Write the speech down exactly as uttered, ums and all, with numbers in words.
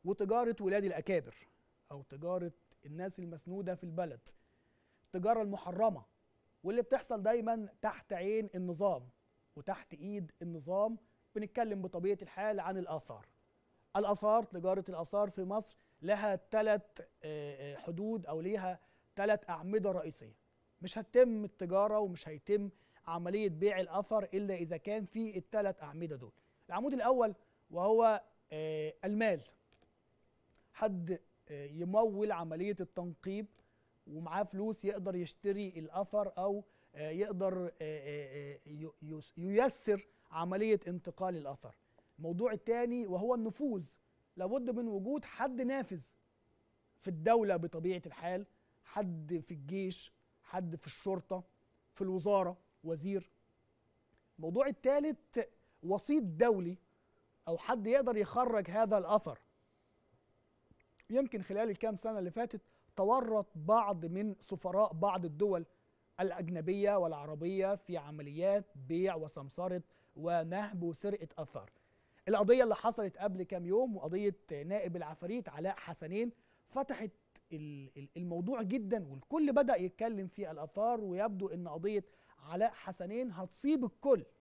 وتجارة ولاد الأكابر أو تجارة الناس المسنودة في البلد، التجارة المحرمة واللي بتحصل دايما تحت عين النظام وتحت إيد النظام. بنتكلم بطبيعة الحال عن الآثار. الآثار، تجارة الآثار في مصر لها ثلاث حدود أو ليها ثلاث أعمدة رئيسية. مش هتتم التجارة ومش هيتم عملية بيع الأثر إلا إذا كان في الثلاث أعمدة دول. العمود الأول وهو المال، حد يمول عملية التنقيب ومعاه فلوس يقدر يشتري الأثر أو يقدر ييسر عملية انتقال الأثر. الموضوع الثاني وهو النفوذ، لابد من وجود حد نافذ في الدولة بطبيعة الحال، حد في الجيش، حد في الشرطة، في الوزارة، وزير. الموضوع الثالث وسيط دولي أو حد يقدر يخرج هذا الأثر. يمكن خلال الكام سنة اللي فاتت تورط بعض من سفراء بعض الدول الأجنبية والعربية في عمليات بيع وسمسرة ونهب وسرقة أثار. القضية اللي حصلت قبل كام يوم وقضية نائب العفاريت علاء حسنين فتحت الموضوع جدا، والكل بدأ يتكلم في الآثار، ويبدو أن قضية علاء حسنين هتصيب الكل.